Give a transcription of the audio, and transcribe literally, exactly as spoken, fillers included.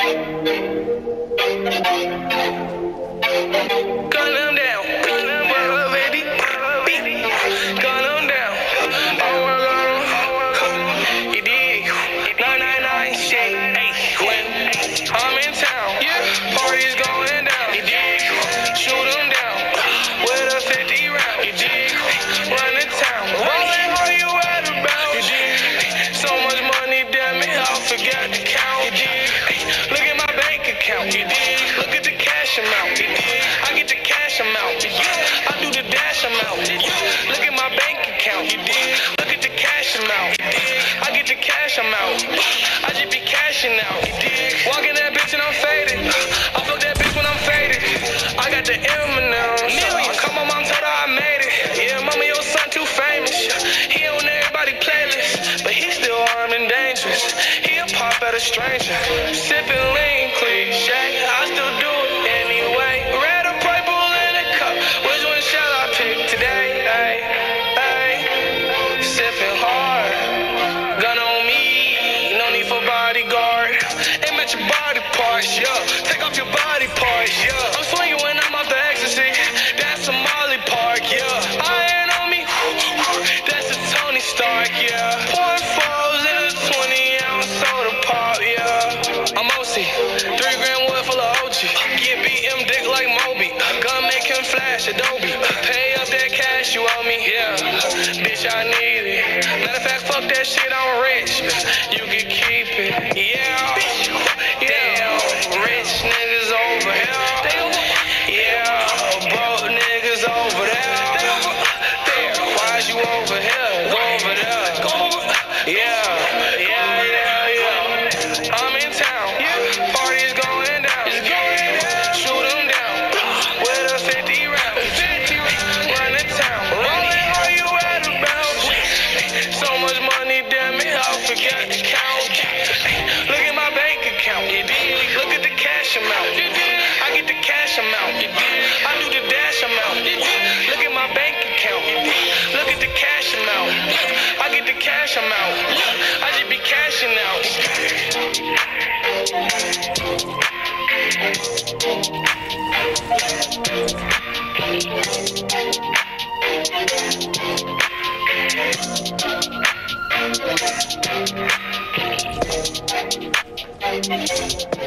Gun them down. Well, up, baby. Beat. Gun them down. Oh, well, uh, you dig? nine nine nine shit. Hey, when I'm in town, yeah, parties going down. You dig? Shoot them down. With a fifty round. You dig? Run the town. Rolling, all you at about? You dig? So much money, damn it, I forgot to count. You dig? Look at my bank account. You dig? Look at the cash amount. You dig? I get the cash amount. I do the dash amount. Look at my bank account. You dig? Look at the cash amount. I get the cash amount. I just be cashing out. You dig? Walking that bitch and I'm faded. I fuck that bitch when I'm faded. I got the M and M's. I call my mom, told her I made it. Yeah, mama, your son too famous. He on everybody playlist, but he still armed and dangerous. He'll pop at a stranger. Sipping lean, cliche. I still do it anyway. Red or purple in a cup. Which one shall I pick today? Ay, ay. Sipping hard. Gun on me. No need for bodyguard. Aim at your body parts, yeah. Take off your body parts, yeah. I'm swinging when I'm off the ecstasy. That's a Molly Park, yeah. Iron on me. That's a Tony Stark, yeah. Point fours in a twenty ounce soda pop, yeah. I'm O C. Three grand wood full of O G. Get B M dick like Moby. Gun make him flash Adobe. Pay up that cash you owe me, yeah. Bitch, I need it. Matter of fact, fuck that shit, I'm rich. You can keep it, yeah. Damn, rich niggas over here. Yeah, broke niggas over there. Damn, why's you over here? Go over there. Yeah, yeah, yeah, yeah. I'm in town. Parties going down. Shoot them down. With a fifty round. Run the town. Rolling, all you at about? So much money, damn it, I forgot to count. Look at my bank account. Look at the cash amount. I get the cash amount. I do the dash amount. Look at my bank account. Look at the cash amount. I get the cash amount. I just be cashing out.